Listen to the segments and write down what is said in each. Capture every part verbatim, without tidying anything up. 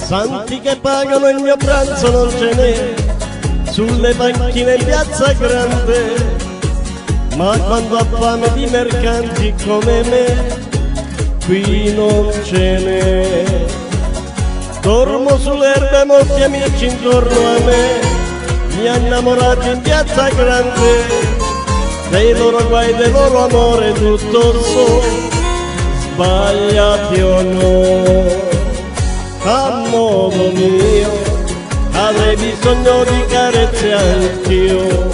santi che pagano il mio pranzo non ce n'è, sulle panchine in piazza grande, ma quando ha fame di mercanti come me, qui non ce n'è. Dormo sulle erbe, molti amici intorno a me, mi ha innamorato in piazza grande, dei loro guai, del loro amore tutto so, sbagliati o no. A modo mio avrei bisogno di carezze anch'io,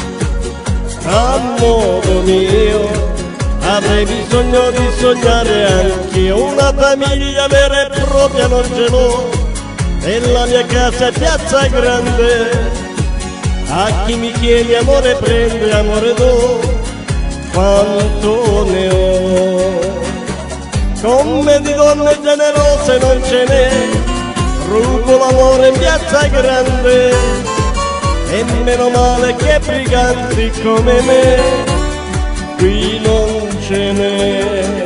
a modo mio avrei bisogno di sognare anch'io. Una famiglia vera e propria non ce l'ho, e la mia casa è piazza grande. A chi mi chiede amore prende, amore do, quanto ne ho. Come di donne generose non ce n'è, rubo l'amore in piazza grande, e meno male che briganti come me, qui non ce n'è.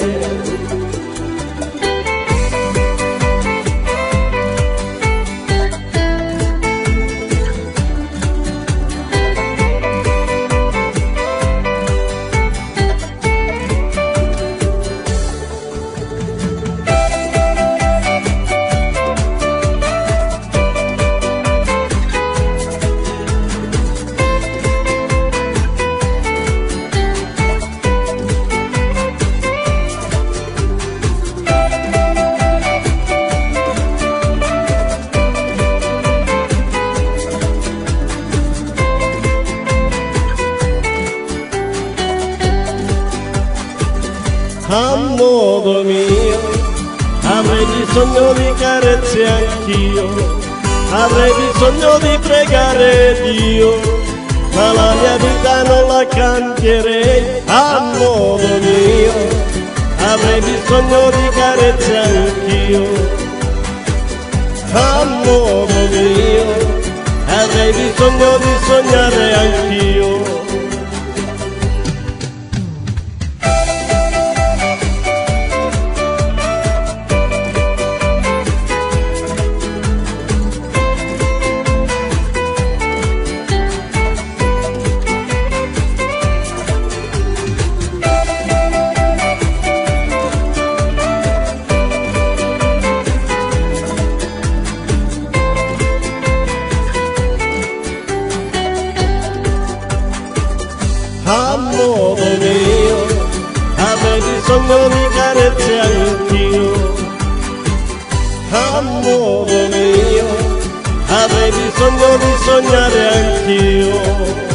A modo mio avrei bisogno di carezze anch'io, avrei bisogno di pregare Dio, ma la mia vita non la cambierei. A modo mio avrei bisogno di carezze anch'io, a modo mio avrei bisogno di sognare anch'io. A modo mio avrei bisogno di carezze anch'io, a modo mio avrei bisogno di sognare anch'io.